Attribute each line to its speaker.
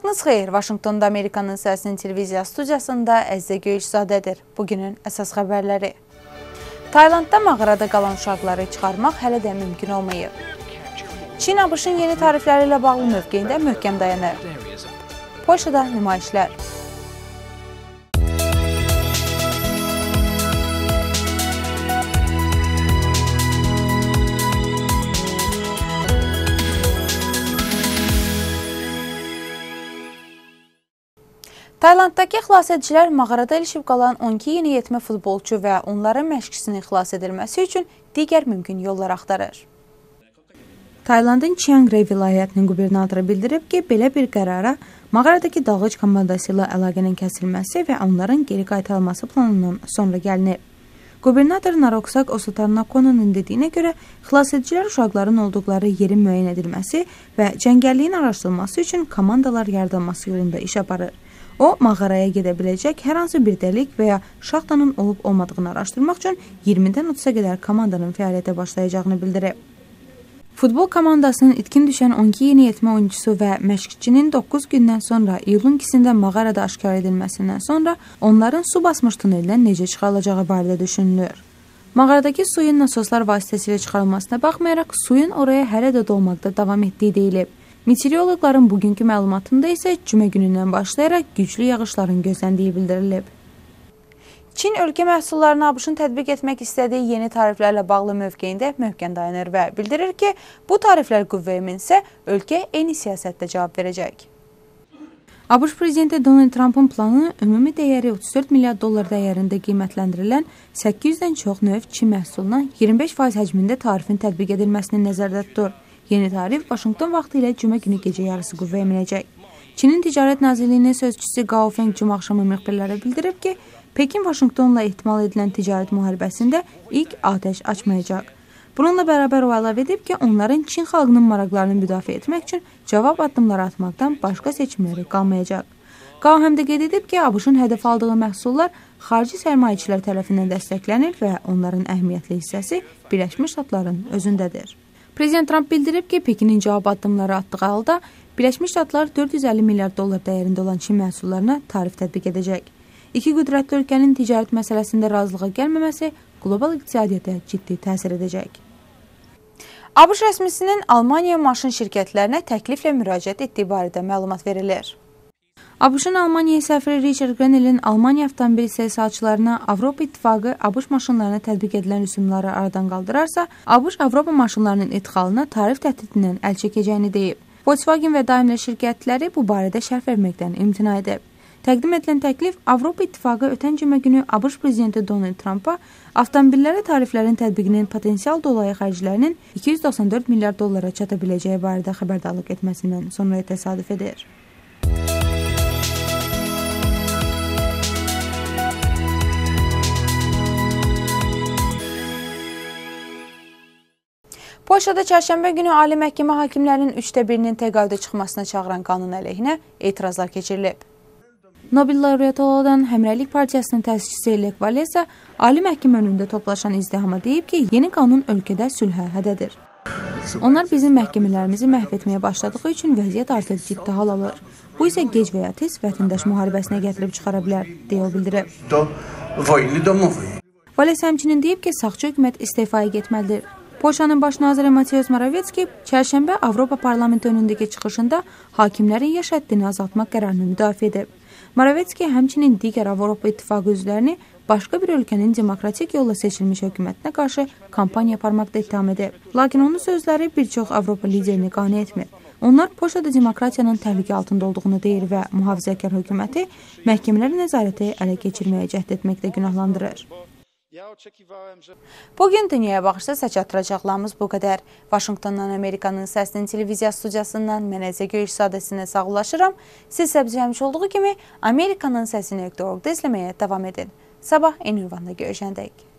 Speaker 1: Vaxtınız xeyir. Vaşinqtonda Amerikanın Səsinin televiziya studiyasında Əzzə Göyüşzadədir. Bugünün əsas xəbərləri. Taylandda mağarada qalan uşaqları çıxarmaq hələ də mümkün olmayıb. Çin ABŞ-ın yeni tarifləri ilə bağlı mövqeyində möhkəm dayanır. Polşada nümayişlər. Taylanddakı xilasedicilər mağarada ilişib qalan 12 yeniyetmə futbolçu və onların məşqçisinin xilas edilməsi üçün digər mümkün yollar axtarır. Taylandın Chiang Rai vilayətinin qubernatoru bildirib ki, belə bir qərara mağaradakı dalğıc komandası ilə əlaqənin kəsilməsi və onların geri qaytarılması planından sonra gəlinib. Qubernator Naroksak Osutarnakonun dediyinə görə, xilasedicilər uşaqların olduqları yerin müəyyən edilməsi və cəngəlliyin araşdırılması üçün komandalar yaradılması yolunda iş aparır. O, mağaraya gedə biləcək hər hansı bir dəlik və ya şaxtanın olub-olmadığını araşdırmaq üçün 20-dən 30-a qədər komandanın fəaliyyətə başlayacağını bildirib. Futbol komandasının itkin düşən 12 yeniyetmə oyuncusu və məşqçinin 9 gündən sonra iyulun 2-sində mağarada aşkar edilməsindən sonra onların su basmış tuneldən necə çıxarılacağı barədə düşünülür. Mağaradakı suyun nasoslar vasitəsilə çıxarılmasına baxmayaraq, suyun oraya hələ də dolmaqda davam etdiyi deyilib. Meteoroloqların bugünkü məlumatında isə cümə günündən başlayaraq güclü yağışların gözləndiyi bildirilib. Çin ölkə məhsullarını ABŞ-ın tətbiq etmək istədiyi yeni tariflərlə bağlı mövqeyində möhkəm dayanır və bildirir ki, bu tariflər qüvvəyə minsə, ölkə eyni siyasətdə cavab verəcək. ABŞ prezidenti Donald Trump'ın planı ümumi dəyəri 34 milyard dollar dəyərində qiymətləndirilən 800-dən çox növ Çin məhsuluna 25% həcmində tarifin tətbiq edilməsini nəzərdə tutur. Yeni tarif Vaşinqton vaxtı ilə cümə günü gecə yarısı qüvvəyə minəcək. Çinin Ticarət Nazirliyinin sözçüsü Gao Feng cümə axşamı müxbirlərə bildirib ki, Pekin Vaşinqtonla ehtimal edilən ticarət müharibəsində ilk atəş açmayacaq. Bununla bərabər o əlavə edib ki, onların Çin xalqının maraqlarını müdafiə etmək üçün cavab addımları atmaqdan başqa seçimləri qalmayacaq. Gao həm də qeyd edib ki, ABŞ-ın hədəf aldığı məhsullar xarici sərmayəçilər tərəfindən dəstəklənir və onların əhəmiyyətli hissəsi Birləşmiş Ştatların özündədir. Prezident Trump bildirib ki, Pekinin cavab addımları atdığı halda Birləşmiş Ştatlar 450 milyard dollar dəyərində olan Çin məhsullarına tarif tətbiq edəcək. İki qüdrətli ölkənin ticarət məsələsində razılığa gəlməməsi qlobal iqtisadiyyata ciddi təsir edəcək. ABŞ rəsmisinin Almaniya maşın şirkətlərinə təkliflə müraciət etdiyi barədə məlumat verilir. ABŞ-ın Almaniya səfiri Richard Grenellin Almaniya avtomobil istehsalçılarına Avropa İttifaqı ABŞ maşınlarına tətbiq edilən rüsumları aradan qaldırarsa, ABŞ Avropa maşınlarının idxalına tarif təhdidindən əl çəkəcəyini deyib. Volkswagen və Daimler şirkətləri bu barədə şərh verməkdən imtina edib. Təqdim edilən təklif Avropa İttifaqı ötən cümə günü ABŞ prezidenti Donald Trump'a avtomobillərə tariflərin tətbiqinin potensial dolayı xərclərinin 294 milyard dollara çata biləcəyi barədə xəbərdarlıq etməsindən sonra təsadüf edir. Polşada çərşənbə günü Ali Məhkəmə hakimlərinin 1/3-nin təqaüdə çıxmasına çağıran qanun əleyhinə etirazlar keçirilib. Nobel laureatı olan Həmrəylik Partiyasının təşkiçisi Lech Walesa Ali Məhkəmə önündə toplaşan izdihama deyib ki, yeni qanun ölkədə sülhə hədədir. Onlar bizim məhkəmələrimizi məhv etməyə başladığı üçün vəziyyət artıq ciddi hal alır. Bu isə gec və ya tez vətəndaş müharibəsinə gətirib çıxara bilər, deyə o bildirib. Walesa həmçinin deyib ki, sağçı hökumət istefaya getməlidir. Polşanın baş naziri Mateusz Morawiecki çərşənbə Avropa Parlamenti önündəki çıxışında hakimlərin yaş həddini azaltmaq qərarını müdafiə edib. Morawiecki həmçinin digər Avropa İttifaqı üzvlərini başqa bir ölkənin demokratik yolla seçilmiş hökumətinə qarşı kampaniya aparmaqda ittiham edib. Lakin onun sözləri bir çox Avropa liderini qane etmir. Onlar Polşada demokratiyanın təhlükə altında olduğunu deyir və mühafizəkar hökuməti məhkəmələr nəzarəti ələ keçirməyə cəhd etməkdə günahlandırır. Bugün Dünyaya Baxışda çatdıracaqlarımız bu qədər. Vaşinqtondan Amerikanın Səsinin televiziya studiyasından mən Əzzə Göyüşzadəsinə sağollaşıram. Siz səbzə həmiş olduğu kimi Amerikanın Səsini.org-da izləməyə davam edin. Sabah eyni ünvanda görüşəndək.